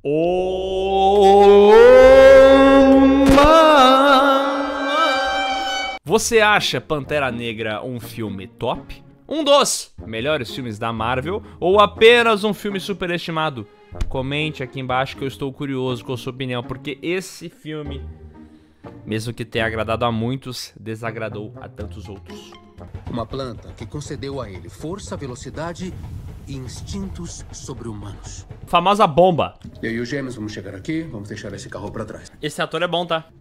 Você acha Pantera Negra um filme top? Um dos melhores filmes da Marvel ou apenas um filme superestimado? Comente aqui embaixo que eu estou curioso com a sua opinião, porque esse filme, mesmo que tenha agradado a muitos, desagradou a tantos outros. Uma planta que concedeu a ele força, velocidade e instintos sobre-humanos. Famosa bomba. Eu e os gêmeos vamos chegar aqui, vamos deixar esse carro pra trás. Esse ator é bom, tá?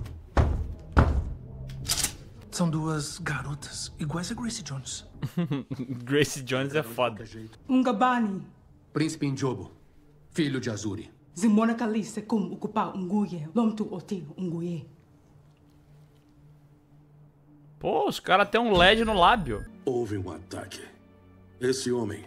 São duas garotas, iguais a Gracie Jones. Gracie Jones é foda. Ngabani. Príncipe Njobo, filho de Azuri. Zimona Kalise kum ocupar Nguye, lomtu oti Nguye. Pô, os caras têm um LED no lábio. Houve um ataque. Esse homem,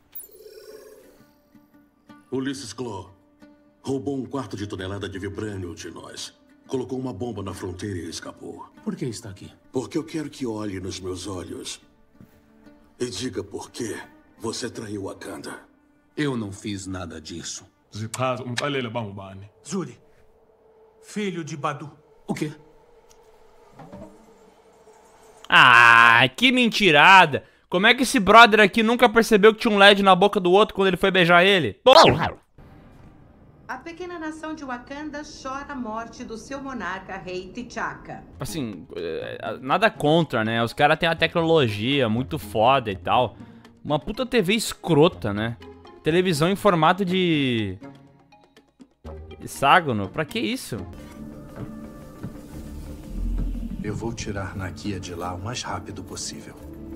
Ulysses Klaue, roubou 1/4 de tonelada de vibrânio de nós. Colocou uma bomba na fronteira e escapou. Por que está aqui? Porque eu quero que olhe nos meus olhos e diga por que você traiu Wakanda. Eu não fiz nada disso. Zuri, filho de Badu. O quê? Ah, que mentirada. Como é que esse brother aqui nunca percebeu que tinha um LED na boca do outro quando ele foi beijar ele? A pequena nação de Wakanda chora a morte do seu monarca, rei T'Chaka. Assim, nada contra, né? Os caras têm a tecnologia muito foda e tal. Uma puta TV escrota, né? Televisão em formato de hexágono. Pra que isso? Eu vou tirar Nakia de lá o mais rápido possível.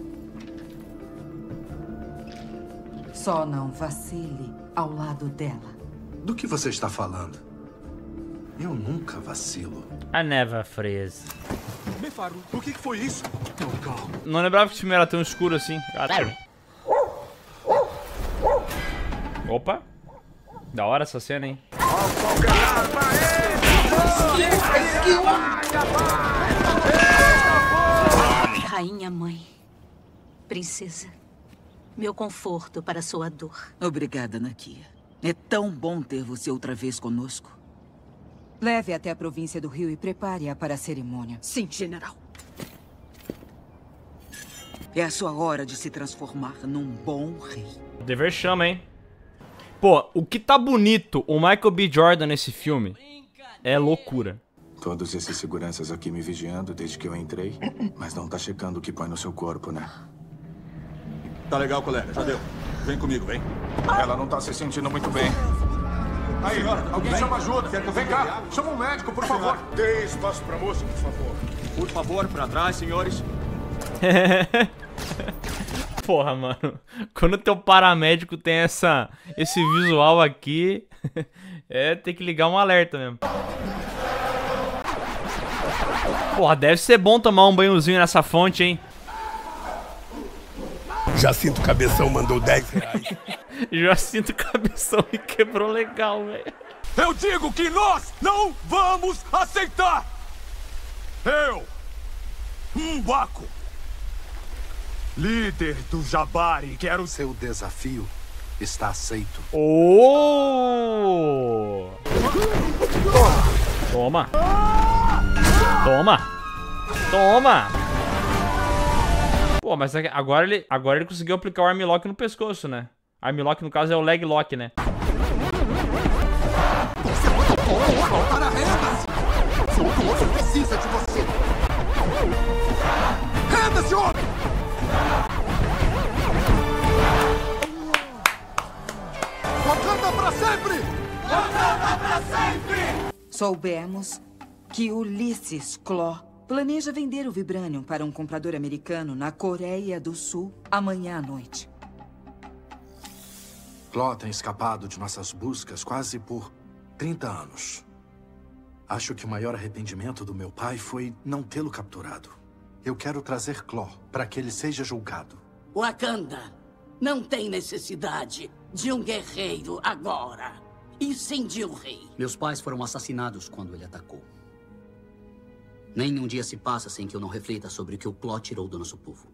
Só não vacile ao lado dela. Do que você está falando? Eu nunca vacilo. I never freeze. Mefaru, o que foi isso? Não lembrava que esse filme era tão escuro assim. Opa. Da hora essa cena, hein? Rainha mãe, princesa, meu conforto para sua dor. Obrigada, Nakia. É tão bom ter você outra vez conosco. Leve até a província do Rio e prepare-a para a cerimônia. Sim, general. É a sua hora de se transformar num bom rei. O dever chama, hein? Pô, o que tá bonito, o Michael B. Jordan nesse filme, é loucura. Todos esses seguranças aqui me vigiando desde que eu entrei, mas não tá checando o que põe no seu corpo, né? Tá legal, colega. Já deu. Vem comigo, vem. Ela não tá se sentindo muito bem. Aí, alguém chama ajuda. Vem cá, chama um médico, por favor. Dê espaço pra moça, por favor. Por favor, pra trás, senhores. Porra, mano. Quando o teu paramédico tem esse visual aqui, tem que ligar um alerta mesmo. Porra, deve ser bom tomar um banhozinho nessa fonte, hein? Jacinto Cabeção mandou 10 reais. Jacinto Cabeção me quebrou legal, velho. Eu digo que nós não vamos aceitar! Eu, M'Baku, líder do Jabari, quero... Seu desafio está aceito. Oh! Toma! Toma! Toma! Pô, mas agora ele conseguiu aplicar o Armlock no pescoço, né? Armlock, no caso, é o Leg Lock, né? Para rendas! Você precisa de você! Renda-se, homem! Wakanda pra sempre! Wakanda pra sempre! Soubemos que Ulysses Klaue planeja vender o Vibranium para um comprador americano na Coreia do Sul amanhã à noite. Klaue tem escapado de nossas buscas quase por 30 anos. Acho que o maior arrependimento do meu pai foi não tê-lo capturado. Eu quero trazer Klaue para que ele seja julgado. Wakanda não tem necessidade de um guerreiro agora, e sim de um rei. Meus pais foram assassinados quando ele atacou. Nenhum dia se passa sem que eu não reflita sobre o que o Klaue tirou do nosso povo.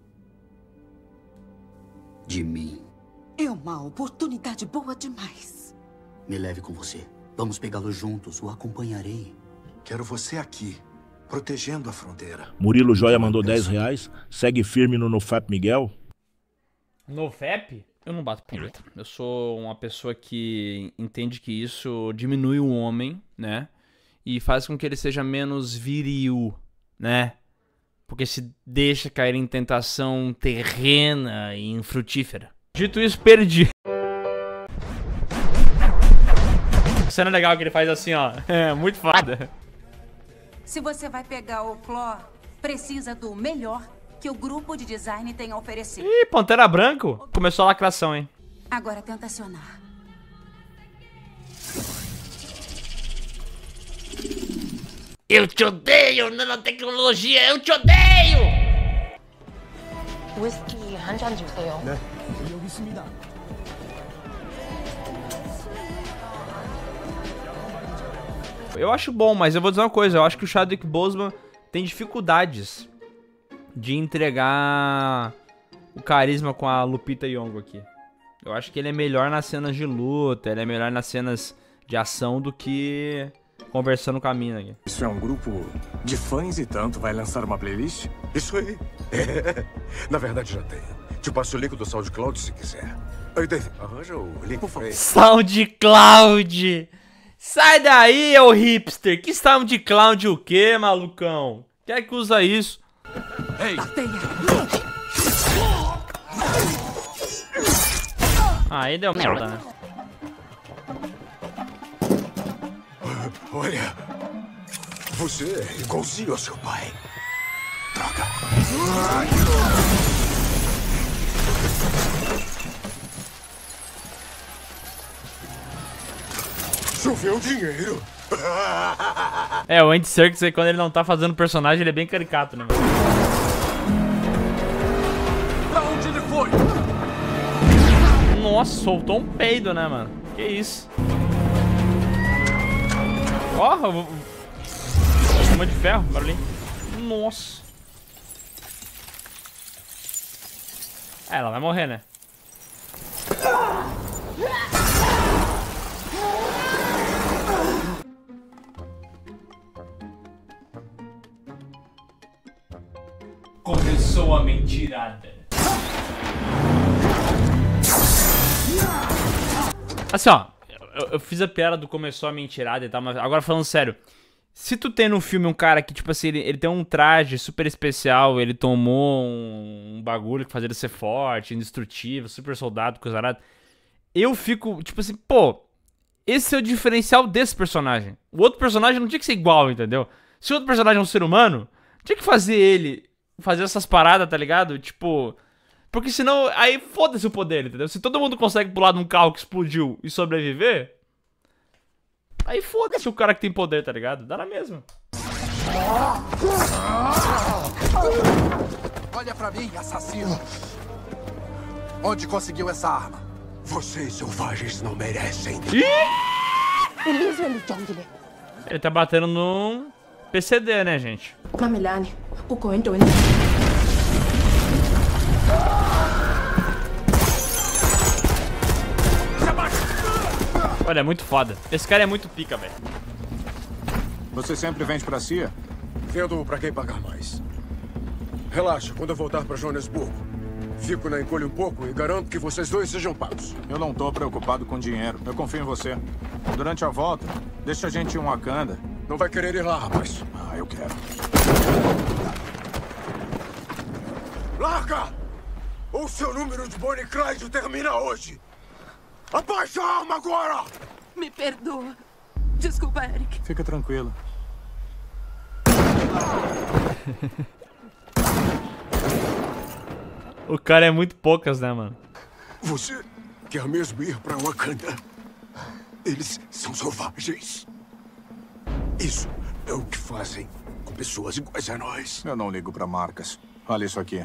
De mim. É uma oportunidade boa demais. Me leve com você. Vamos pegá-lo juntos. O acompanharei. Quero você aqui, protegendo a fronteira. Murilo Joia mandou R$10. Segue firme no NoFap Miguel. NoFap? Eu não bato punheta. Eu sou uma pessoa que entende que isso diminui o homem, né? E faz com que ele seja menos viril, né? Porque se deixa cair em tentação terrena e infrutífera. Dito isso, perdi. Cena legal que ele faz assim, ó. É muito foda. Se você vai pegar o Claw, precisa do melhor que o grupo de design tem a oferecer. Ih, Pantera Branco. Começou a lacração, hein? Agora tenta acionar. Eu te odeio, nanotecnologia, eu te odeio! 위스키 한 잔 주세요. 네, 여기 있습니다. Eu acho bom, mas eu vou dizer uma coisa, eu acho que o Chadwick Boseman tem dificuldades de entregar o carisma com a Lupita Nyong'o aqui. Eu acho que ele é melhor nas cenas de luta, ele é melhor nas cenas de ação do que conversando com a mina aqui. Isso é um grupo de fãs e tanto vai lançar uma playlist? Isso aí. Na verdade já tenho. Te passo o link do SoundCloud se quiser. Aí, Dave, arranja o link pra ele. SoundCloud! Sai daí, ô hipster! Que SoundCloud o quê, malucão? Quem é que usa isso? Ei! Aí deu merda, né? Olha, você é igualzinho ao seu pai. Droga. Choveu dinheiro. É, o Andy Serkis, quando ele não tá fazendo personagem, ele é bem caricato, né? Pra onde ele foi? Nossa, soltou um peido, né, mano? Que isso? Ó, uma de ferro, barulhinho. Nossa. É, ela vai morrer, né? Começou a mentirada. Assim, ó, eu fiz a piada do começou a mentirada e tal, mas agora falando sério, se tu tem no filme um cara que, tipo assim, ele tem um traje super especial, ele tomou um bagulho que faz ele ser forte, indestrutível, super soldado, coisa arada, eu fico, tipo assim, pô, esse é o diferencial desse personagem. O outro personagem não tinha que ser igual, entendeu? Se o outro personagem é um ser humano, tinha que fazer ele fazer essas paradas, tá ligado? Tipo... Porque senão, aí foda-se o poder, entendeu? Se todo mundo consegue pular num carro que explodiu e sobreviver, aí foda-se o cara que tem poder, tá ligado? Dá na mesma. Olha pra mim, assassino. Onde conseguiu essa arma? Vocês selvagens não merecem. Ele tá batendo no PCD, né, gente? Olha, é muito foda. Esse cara é muito pica, velho. Você sempre vende pra CIA? Vendo pra quem pagar mais. Relaxa, quando eu voltar pra Joanesburgo, fico na encolha um pouco e garanto que vocês dois sejam pagos. Eu não tô preocupado com dinheiro. Eu confio em você. Durante a volta, deixa a gente em Wakanda. Não vai querer ir lá, rapaz? Ah, eu quero. Larga! Ou seu número de Bonnie e Clyde termina hoje! Abaixa a arma agora! Me perdoa. Desculpa, Eric. Fica tranquilo. O cara é muito poucas, né, mano? Você quer mesmo ir pra Wakanda? Eles são selvagens. Isso é o que fazem com pessoas iguais a nós. Eu não ligo pra marcas. Olha isso aqui.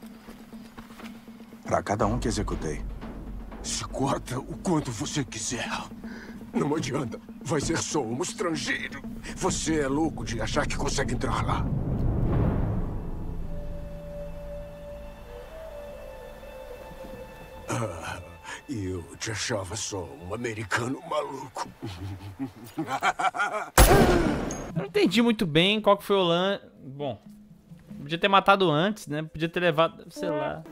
Pra cada um que executei. Se corta o quanto você quiser. Não adianta. Vai ser só um estrangeiro. Você é louco de achar que consegue entrar lá. Eu te achava só um americano maluco. Eu não entendi muito bem qual que foi o lance. Bom, podia ter matado antes, né? Podia ter levado, sei lá.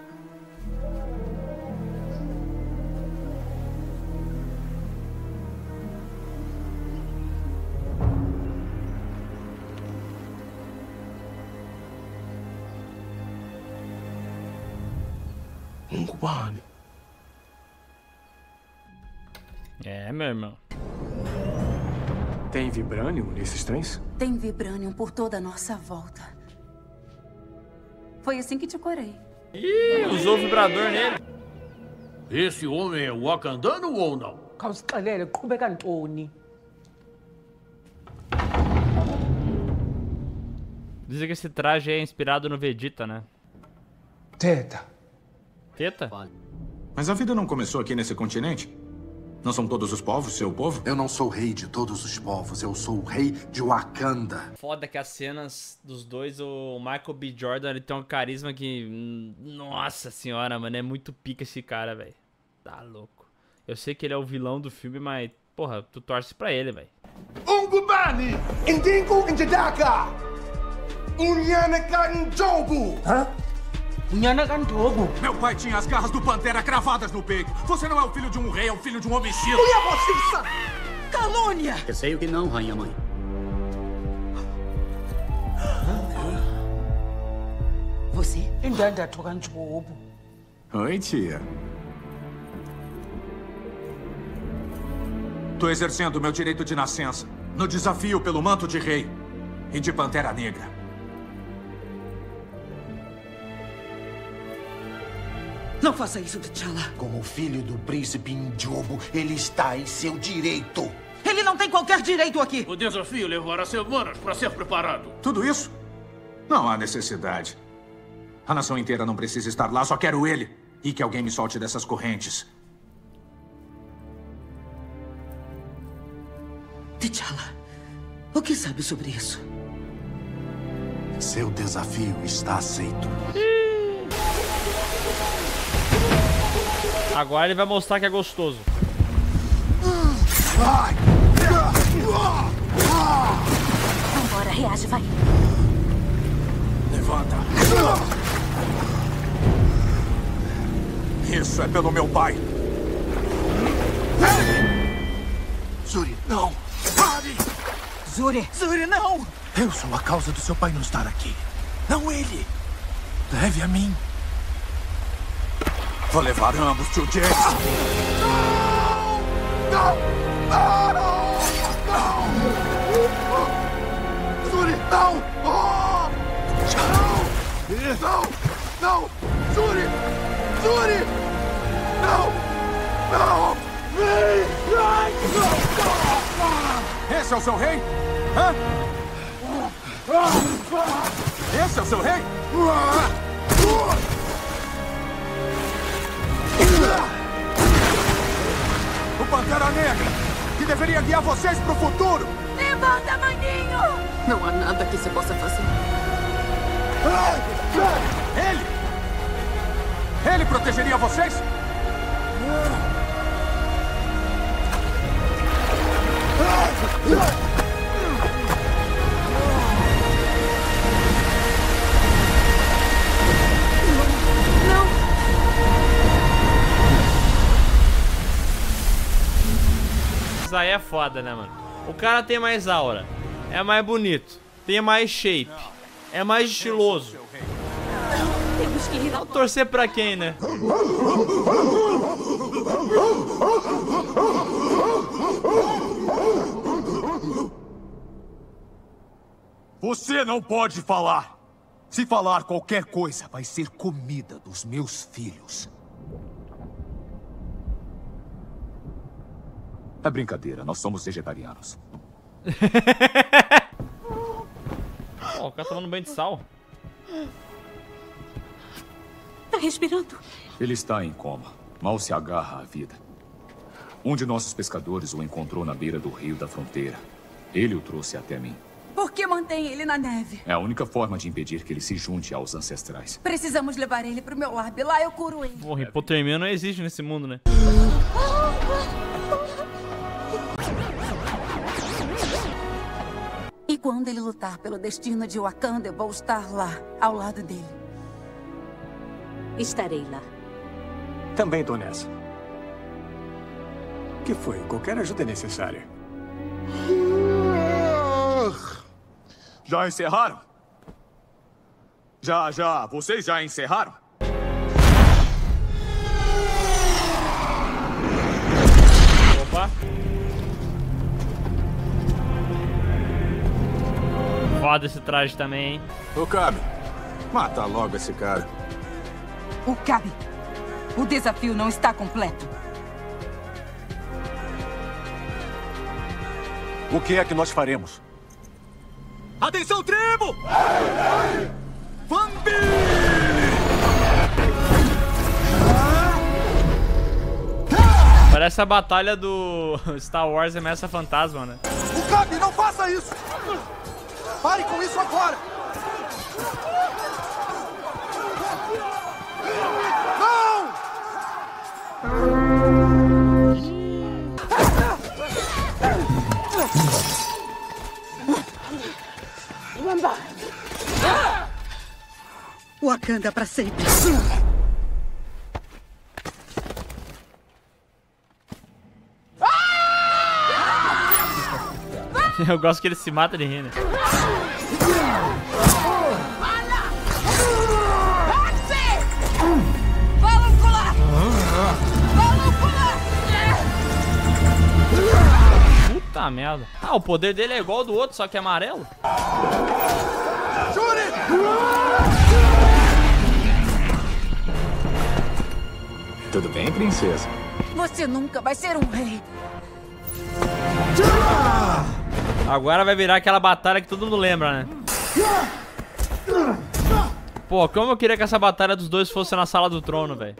Um cubano. É, meu irmão. Tem vibrânio nesses trens? Tem vibranium por toda a nossa volta. Foi assim que te corei. Ih, usou o vibrador nele. Esse homem é wakandano ou não? Dizem que esse traje é inspirado no Vegeta, né? Teta. Teta? Mas a vida não começou aqui nesse continente? Não são todos os povos seu povo? Eu não sou o rei de todos os povos, eu sou o rei de Wakanda. Foda que as cenas dos dois, o Michael B. Jordan, ele tem um carisma que... Nossa senhora, mano, é muito pica esse cara, velho. Tá louco. Eu sei que ele é o vilão do filme, mas, porra, tu torce pra ele, velho. Ungubani! Indingu Indidaka! Unyanakan Jobu! Hã? Meu pai tinha as garras do Pantera cravadas no peito. Você não é o filho de um rei, é o filho de um homicida. Calúnia! Receio que não, rainha mãe. Você? Oi, tia. Tô exercendo meu direito de nascença no desafio pelo manto de rei e de Pantera Negra. Não faça isso, T'Challa. Como filho do príncipe N'Jobu, ele está em seu direito. Ele não tem qualquer direito aqui. O desafio levará semanas para ser preparado. Tudo isso? Não há necessidade. A nação inteira não precisa estar lá, só quero ele. E que alguém me solte dessas correntes. T'Challa, o que sabe sobre isso? Seu desafio está aceito. Agora ele vai mostrar que é gostoso. Vambora, reage, vai. Levanta. Isso é pelo meu pai. Zuri, não! Pare! Zuri! Zuri, não! Eu sou a causa do seu pai não estar aqui. Não ele! Leve a mim. Vou levar ambos, tio James. Não! Não! Não! Zuri, não! Oh! Não! Não! Zuri! Zuri! Não! Não! Vem! Esse é o seu rei? Hã? Esse é o seu rei? O Pantera Negra, que deveria guiar vocês pro futuro! Levanta, maninho! Não há nada que se possa fazer. Ele protegeria vocês? Isso aí é foda, né, mano? O cara tem mais aura, é mais bonito, tem mais shape, é mais estiloso. Temos que ir. Torcer pra quem, né? Você não pode falar. Se falar qualquer coisa, vai ser comida dos meus filhos. É brincadeira, nós somos vegetarianos. Ó, o cara tá tomando banho de sal. Tá respirando? Ele está em coma. Mal se agarra à vida. Um de nossos pescadores o encontrou na beira do rio da fronteira. Ele o trouxe até mim. Por que mantém ele na neve? É a única forma de impedir que ele se junte aos ancestrais. Precisamos levar ele pro meu lab. Lá eu curo ele. Porra, hipotermia não existe nesse mundo, né? E quando ele lutar pelo destino de Wakanda, eu vou estar lá, ao lado dele. Estarei lá. Também tô nessa. O que foi? Qualquer ajuda é necessária. Já encerraram? Já. Vocês já encerraram? Opa. Foda esse traje também, hein? Ô, Cabe, mata logo esse cara. O Cabe, o desafio não está completo. O que é que nós faremos? Atenção, tribo! Parece a batalha do Star Wars Ameaça Fantasma, né? O Cabe, não faça isso! Pare com isso agora! Não! Wakanda para sempre. Eu gosto que ele se mata de rir, né? Puta merda. Ah, o poder dele é igual ao do outro, só que é amarelo. Tudo bem, princesa? Você nunca vai ser um rei. Agora vai virar aquela batalha que todo mundo lembra, né? Pô, como eu queria que essa batalha dos dois fosse na Sala do Trono, velho.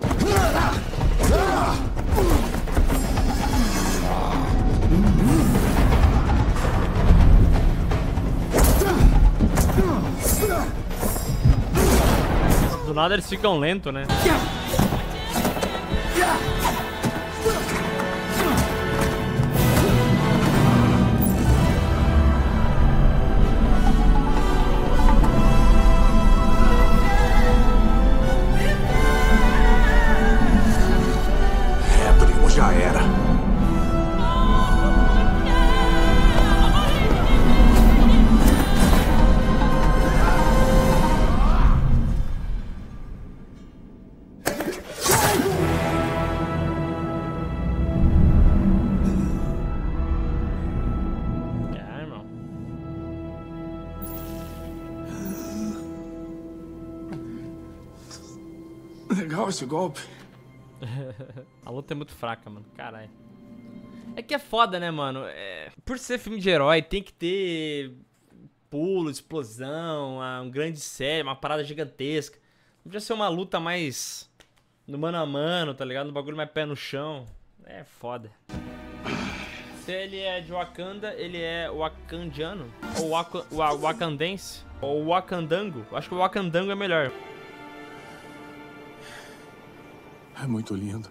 Do nada eles ficam lentos, né? Já era. Irmão. Legal esse golpe. A luta é muito fraca, mano. Caralho. É que é foda, né, mano? Por ser filme de herói, tem que ter pulo, explosão, um grande série, uma parada gigantesca. Não podia ser uma luta mais no mano a mano, tá ligado? No bagulho mais pé no chão. É foda. Se ele é de Wakanda, ele é wakandiano? Ou wakandense? Ou wakandango? Acho que o wakandango é melhor. É muito lindo.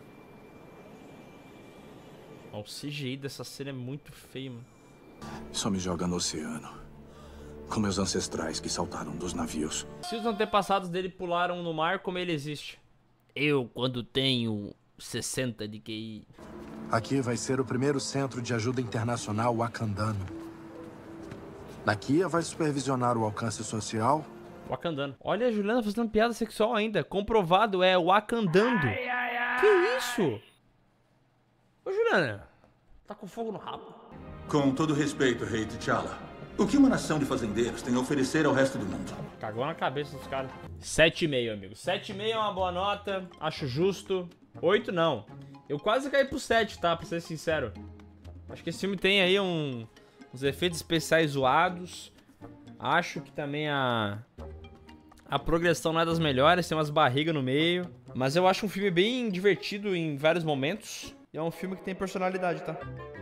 O CGI dessa cena é muito feio, mano. Só me joga no oceano. Com meus ancestrais que saltaram dos navios. Se os antepassados dele pularam no mar, como ele existe? Eu, quando tenho 60 de QI. Aqui vai ser o primeiro centro de ajuda internacional wakandano. Nakia vai supervisionar o alcance social. Wakandano. Olha a Juliana fazendo piada sexual ainda. Comprovado, é wakandando. Que isso? Ô, Juliana, tá com fogo no rabo? Com todo respeito, Rei T'Challa, o que uma nação de fazendeiros tem a oferecer ao resto do mundo? Cagou na cabeça dos caras. 7,5, amigo. 7,5 é uma boa nota. Acho justo. 8 não. Eu quase caí pro 7, tá? Pra ser sincero. Acho que esse filme tem aí uns efeitos especiais zoados. Acho que também a progressão não é das melhores, tem umas barrigas no meio. Mas eu acho um filme bem divertido em vários momentos. E é um filme que tem personalidade, tá?